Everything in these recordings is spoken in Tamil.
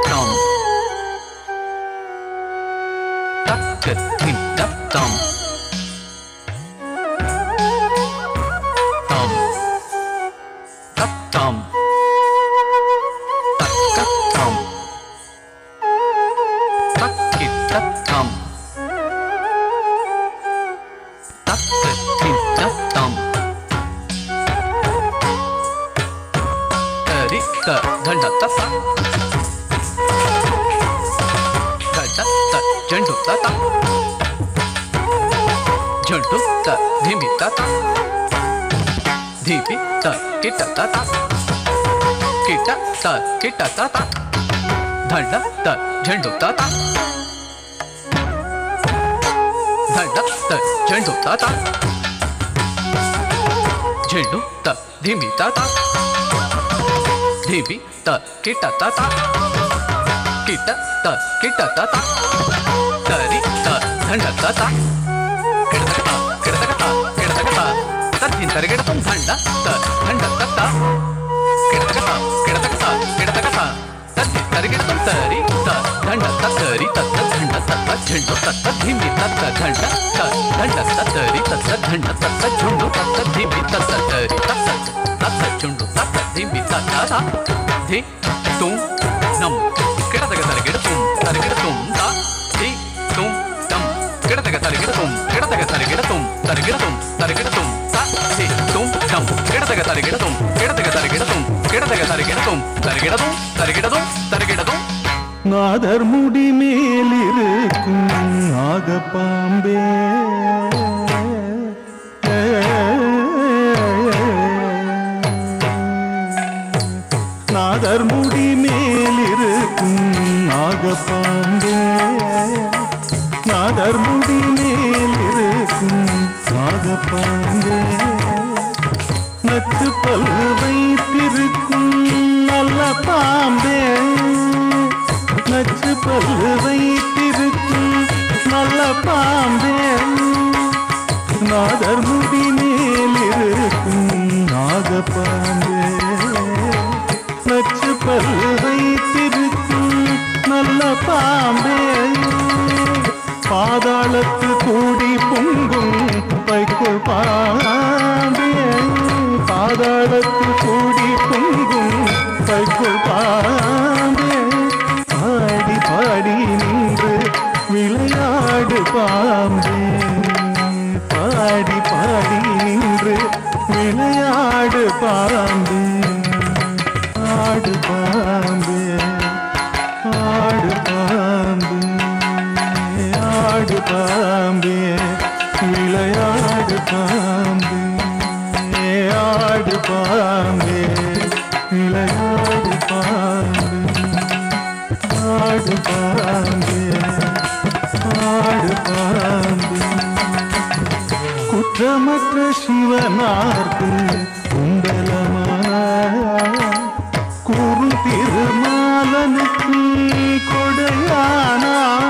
tam tak dim tak tam tam tak tam tak tam tak tak tam tak dim tak tam ri ta dhan ta ta झंडू ताता झंडू ता धीमी ताता धीमी ता किटा ताता किटा ता किटा ताता धंडा ता झंडू ताता धंडा ता झंडू ताता झंडू ता धीमी ताता धीमी ता किटा ताता किटा ता किटा ताता तरी ता धंडा ताता किडतकता किडतकता किडतकता तद्दिन तरिगिडतुम धंडा ता धंडा ताता किडतकता किडतकता किडतकता तद्दिन तरिगिडतुम तरी ता धंडा तरी तत्त धंडा तत्त झंडू तत्त धीमी तत्त धंडा ता धंडा तरी तत्त धंडा तत्त झुंडू तत्त धीमी तत्त तरी तत्त तत्त झुंडू तत्त धीमी तत्त धी तुम नम किडतक तरिगिडतुम तरिगिडतुम ता धी तुम तम किडतक तरिगिडतुम किडतक तरिगिडतुम तरिगिडतुम तरिगिडतुम ता धी तुम तम किडतक तरिगिडतुम किडतक तरिगिडतुम किडतक तरिगिडतुम तरिगिडतुम तरिगिडतुम तरिगिडतुम நாதர் முடி மேலிருக்கும் நாகப்பாம்பே நாதர் முடி மேலிருக்கும் நாகப்பாம்பே நாதர் முடி மேலிருக்கும் நாகப்பாம்பே நச்சு பல் வைத்திருக்கும் நல்ல பாம்பே நச்சு பல் வைத்திருக்கும் நல்ல பாம்பே நாதர் முடி மேலிருக்கும் நாகப்பாம்பே நச்சு பல் வைத்திருக்கும் நல்ல பாம்பே பாதாளத்து கூடி பொங்கும் பைக்குள் பாம்பே பாதாளத்து கூடி பொங்கும் பைக்குள் பாம்பே பாடி பாடி நின்று விளையாடு பாம்பே பாடி பாடி நின்று விளையாடு பாம்பே ஆடு பாம்பே ஆடு பாம்பே ஆடு பாம்பே விளையாடு பாம்பே ஆடு பாம்பே விளையாடு பாம்பே ஆடு பாம்பே ஆடு பாம்பே குற்றமற்ற சிவனார்க்கு குண்டலமான குரு திருமாலனுக்கு கொடையானா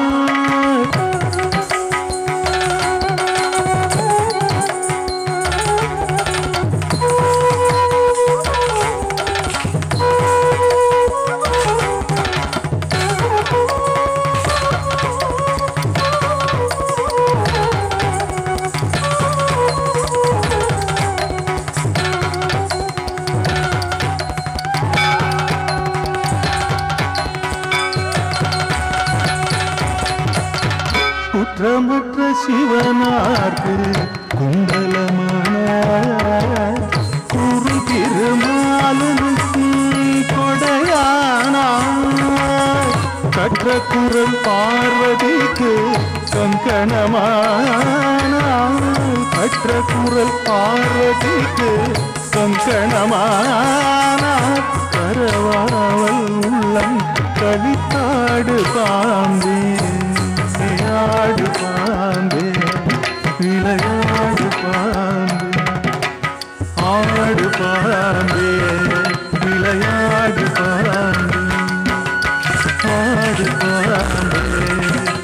குற்றமற்ற சிவனார்க்கு குண்டலமான குரு திருமாலனுக்கு கொடையானா கற்ற குரல் பார்வதிக்கு கங்கணமான கற்ற குரல் பார்வதிக்கு கங்கணமான கரவாவல் உள்ளம் கலித்தாடு பாம்பே ஆடு பாம்பே விளையாடு பாம்பே ஆடு பாம்பே விளையாடு பாம்பே ஆடு பாம்பே